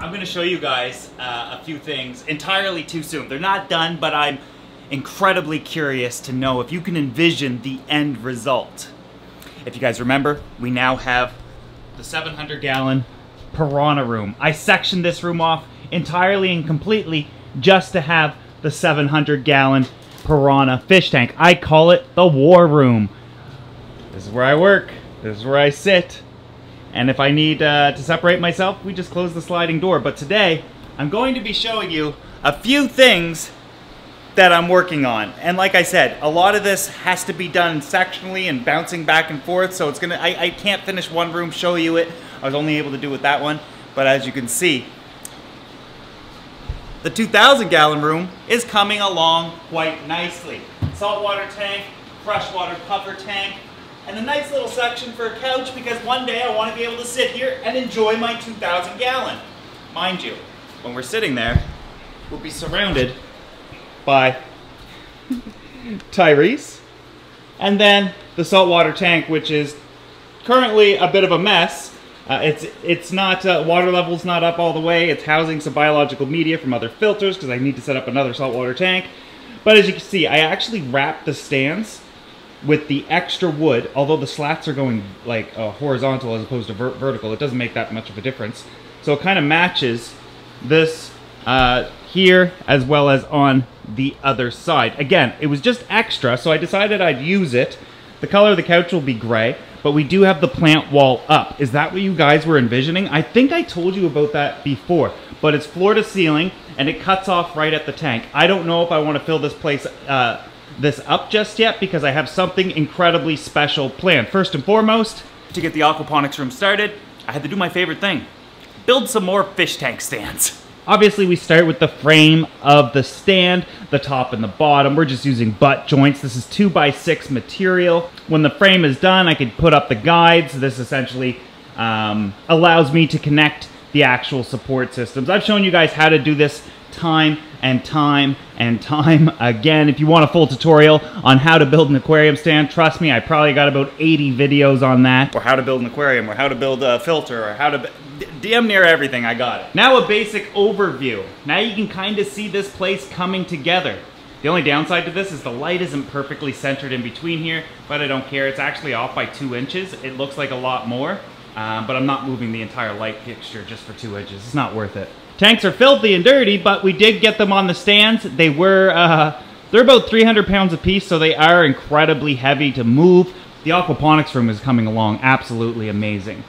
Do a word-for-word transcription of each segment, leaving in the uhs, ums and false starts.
I'm going to show you guys uh, a few things entirely too soon. They're not done, but I'm incredibly curious to know if you can envision the end result. If you guys remember, we now have the seven hundred gallon Piranha room. I sectioned this room off entirely and completely just to have the seven hundred gallon Piranha fish tank. I call it the war room. This is where I work. This is where I sit. And if I need uh, to separate myself, we just close the sliding door. But today, I'm going to be showing you a few things that I'm working on. And like I said, a lot of this has to be done sectionally and bouncing back and forth. So it's gonna, I, I can't finish one room, show you it. I was only able to do it that one. But as you can see, the two thousand gallon room is coming along quite nicely. Saltwater tank, freshwater cover tank, and a nice little section for a couch because one day I want to be able to sit here and enjoy my two thousand gallon. Mind you, when we're sitting there, we'll be surrounded by Tyrese, and then the saltwater tank, which is currently a bit of a mess. Uh, it's it's not, uh, water level's not up all the way. It's housing some biological media from other filters because I need to set up another saltwater tank. But as you can see, I actually wrapped the stands with the extra wood, although the slats are going like uh, horizontal as opposed to ver vertical. It doesn't make that much of a difference. So it kind of matches this uh, here as well as on the other side. Again, it was just extra, so I decided I'd use it. The color of the couch will be gray, but we do have the plant wall up. Is that what you guys were envisioning? I think I told you about that before, but it's floor to ceiling and it cuts off right at the tank. I don't know if I want to fill this place uh, this up just yet because I have something incredibly special planned. First and foremost, to get the aquaponics room started, I had to do my favorite thing. Build some more fish tank stands. Obviously we start with the frame of the stand, the top and the bottom. We're just using butt joints. This is two by six material. When the frame is done, I can put up the guides. This essentially um, allows me to connect the actual support systems. I've shown you guys how to do this time and time and time again. If you want a full tutorial on how to build an aquarium stand, trust me, I probably got about eighty videos on that. Or how to build an aquarium, or how to build a filter, or how to... damn near everything, I got it. Now a basic overview. Now you can kind of see this place coming together. The only downside to this is the light isn't perfectly centered in between here, but I don't care. It's actually off by two inches. It looks like a lot more, um, but I'm not moving the entire light fixture just for two inches. It's not worth it. Tanks are filthy and dirty, but we did get them on the stands. They were, uh, they're about three hundred pounds a piece, so they are incredibly heavy to move. The aquaponics room is coming along absolutely amazing.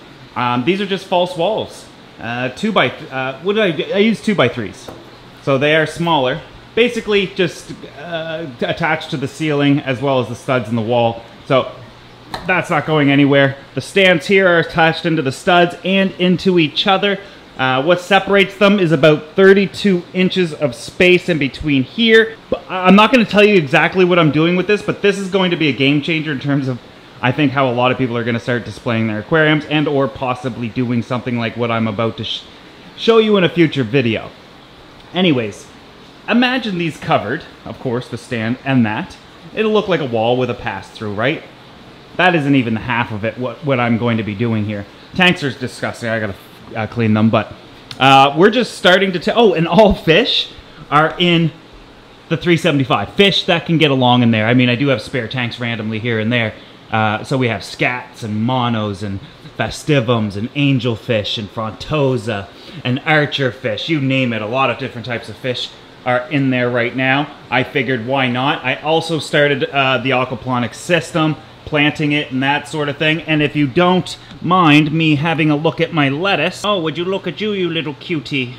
Um, these are just false walls. Uh, two by, uh, what did I do? I use two by threes. So they are smaller. Basically just uh, attached to the ceiling as well as the studs in the wall. So that's not going anywhere. The stands here are attached into the studs and into each other. Uh, what separates them is about thirty-two inches of space in between here. But I'm not going to tell you exactly what I'm doing with this, but this is going to be a game changer in terms of, I think, how a lot of people are going to start displaying their aquariums and or possibly doing something like what I'm about to sh show you in a future video. Anyways, imagine these covered, of course, the stand and that. It'll look like a wall with a pass-through, right? That isn't even half of it, what, what I'm going to be doing here. Tanks are disgusting. I got to uh, clean them, but uh, we're just starting to... Oh, and all fish are in the three seventy-five. Fish that can get along in there. I mean, I do have spare tanks randomly here and there. Uh, so we have scats and monos and festivums and angelfish and frontosa and archer fish, you name it. A lot of different types of fish are in there right now. I figured why not. I also started uh, the aquaponics system, planting it and that sort of thing. And if you don't mind me having a look at my lettuce, oh, would you look at you, you little cutie.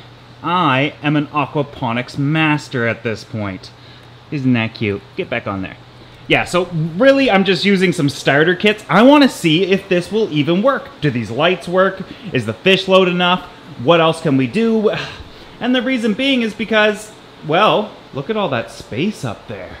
I am an aquaponics master at this point. Isn't that cute? Get back on there. Yeah, so really I'm just using some starter kits. I want to see if this will even work. Do these lights work? Is the fish load enough? What else can we do? And the reason being is because, well, look at all that space up there.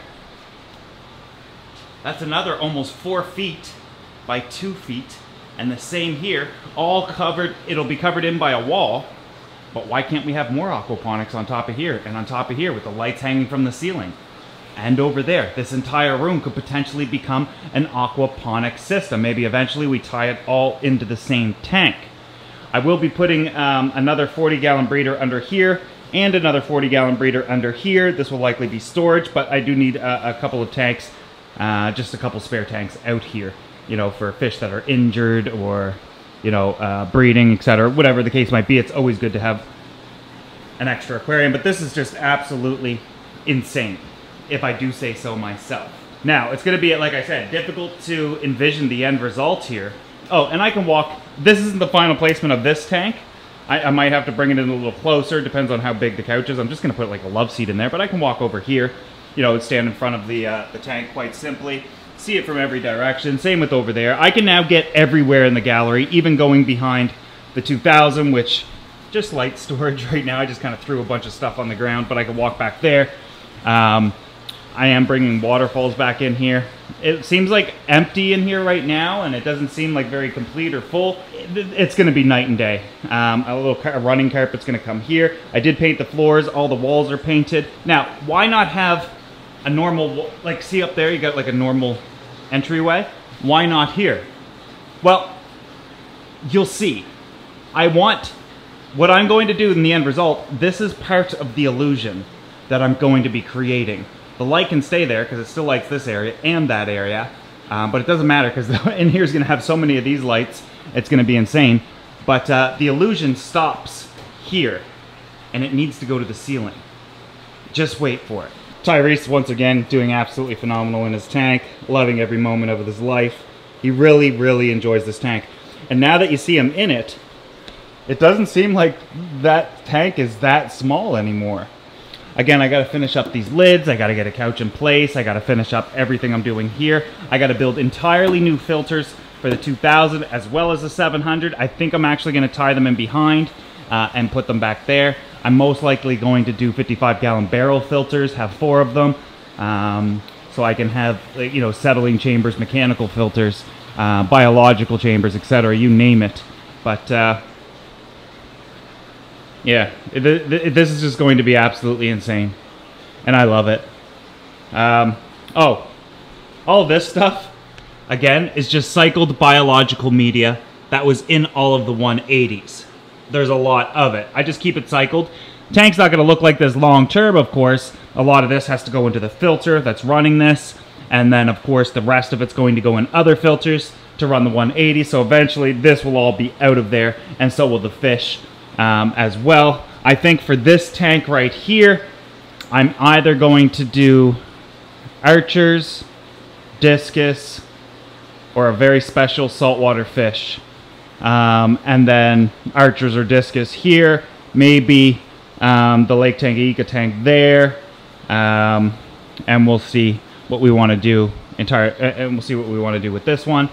That's another almost four feet by two feet. And the same here, all covered, it'll be covered in by a wall. But why can't we have more aquaponics on top of here and on top of here with the lights hanging from the ceiling? And over there, this entire room could potentially become an aquaponic system. Maybe eventually we tie it all into the same tank. I will be putting um, another forty gallon breeder under here and another forty gallon breeder under here. This will likely be storage, but I do need a, a couple of tanks, uh, just a couple spare tanks out here, you know, for fish that are injured or, you know, uh, breeding, et cetera. Whatever the case might be, it's always good to have an extra aquarium, but this is just absolutely insane, if I do say so myself. Now, it's gonna be, like I said, difficult to envision the end result here. Oh, and I can walk, this isn't the final placement of this tank. I, I might have to bring it in a little closer, depends on how big the couch is. I'm just gonna put like a love seat in there, but I can walk over here, you know, stand in front of the, uh, the tank quite simply, see it from every direction. Same with over there. I can now get everywhere in the gallery, even going behind the two thousand, which just light storage right now. I just kind of threw a bunch of stuff on the ground, but I can walk back there. Um, I am bringing waterfalls back in here. It seems like empty in here right now, and it doesn't seem like very complete or full. It's going to be night and day. Um, a little car running carpet's going to come here. I did paint the floors. All the walls are painted. Now, why not have a normal, like see up there, you got like a normal entryway? Why not here? Well, you'll see. I want, what I'm going to do in the end result, this is part of the illusion that I'm going to be creating. The light can stay there because it still lights this area and that area, um, but it doesn't matter because in here is going to have so many of these lights, it's going to be insane. But uh, the illusion stops here, and it needs to go to the ceiling. Just wait for it. Tyrese, once again, doing absolutely phenomenal in his tank, loving every moment of his life. He really, really enjoys this tank. And now that you see him in it, it doesn't seem like that tank is that small anymore. Again, I gotta finish up these lids, I gotta get a couch in place, I gotta finish up everything I'm doing here. I gotta build entirely new filters for the two thousand as well as the seven hundred. I think I'm actually gonna tie them in behind uh, and put them back there. I'm most likely going to do fifty-five gallon barrel filters, have four of them, um, so I can have, you know, settling chambers, mechanical filters, uh, biological chambers, et cetera, you name it. But uh, yeah, it, it, this is just going to be absolutely insane, and I love it. Um, oh, all this stuff, again, is just cycled biological media that was in all of the one eighties. There's a lot of it. I just keep it cycled. Tank's not going to look like this long term, of course. A lot of this has to go into the filter that's running this, and then, of course, the rest of it's going to go in other filters to run the one eighty, so eventually this will all be out of there, and so will the fish. Um, as well. I think for this tank right here, I'm either going to do archers, discus, or a very special saltwater fish. Um, and then archers or discus here, maybe um, the Lake Tanganyika tank there, um, and we'll see what we want to do entire, uh, and we'll see what we want to do with this one.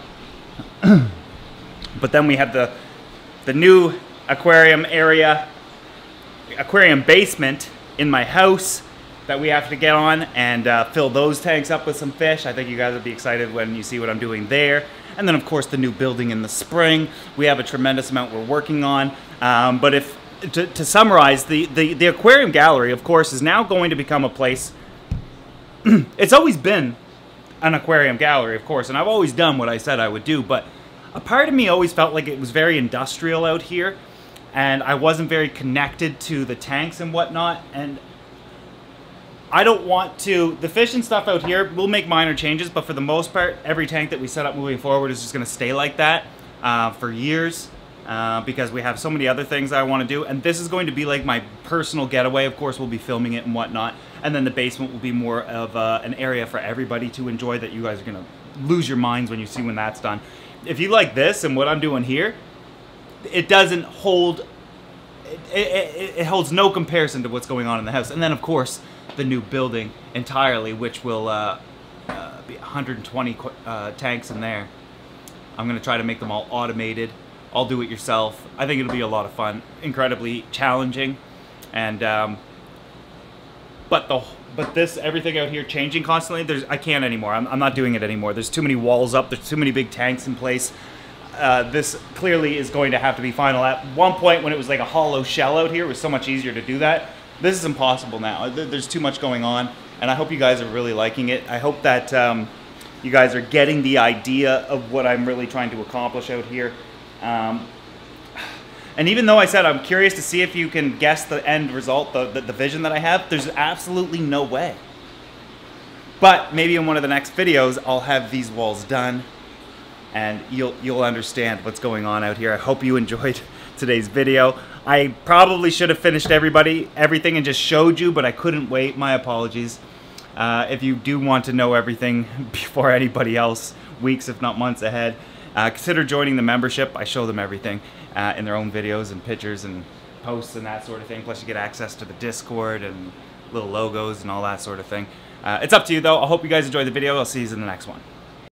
But then we have the the new aquarium area, aquarium basement in my house that we have to get on and uh, fill those tanks up with some fish. I think you guys will be excited when you see what I'm doing there. And then of course the new building in the spring. We have a tremendous amount we're working on. Um, but if to, to summarize, the, the, the aquarium gallery, of course, is now going to become a place. It's always been an aquarium gallery, of course, and I've always done what I said I would do, but a part of me always felt like it was very industrial out here, and I wasn't very connected to the tanks and whatnot, and I don't want to, the fish and stuff out here, we'll make minor changes, but for the most part, every tank that we set up moving forward is just going to stay like that uh, for years, uh, because we have so many other things I want to do, and this is going to be like my personal getaway. Of course, we'll be filming it and whatnot, and then the basement will be more of uh, an area for everybody to enjoy that you guys are going to lose your minds when you see when that's done. If you like this and what I'm doing here, it doesn't hold, it, it, it holds no comparison to what's going on in the house. And then of course the new building entirely, which will uh, uh, be one hundred twenty uh, tanks in there. I'm going to try to make them all automated, all do it yourself. I think it'll be a lot of fun, incredibly challenging, and um, but the but this everything out here changing constantly. There's I can't anymore. I'm, I'm not doing it anymore. There's too many walls up. There's too many big tanks in place. Uh, this clearly is going to have to be final. At one point when it was like a hollow shell out here, it was so much easier to do that. This is impossible now. There's too much going on, and I hope you guys are really liking it. I hope that um, you guys are getting the idea of what I'm really trying to accomplish out here. Um, And even though I said I'm curious to see if you can guess the end result, the, the, the vision that I have, there's absolutely no way. But maybe in one of the next videos, I'll have these walls done and you'll, you'll understand what's going on out here. I hope you enjoyed today's video. I probably should have finished everybody, everything and just showed you, but I couldn't wait. My apologies. Uh, if you do want to know everything before anybody else, weeks if not months ahead, uh, consider joining the membership. I show them everything uh, in their own videos and pictures and posts and that sort of thing. Plus you get access to the Discord and little logos and all that sort of thing. Uh, it's up to you though. I hope you guys enjoyed the video. I'll see you in the next one.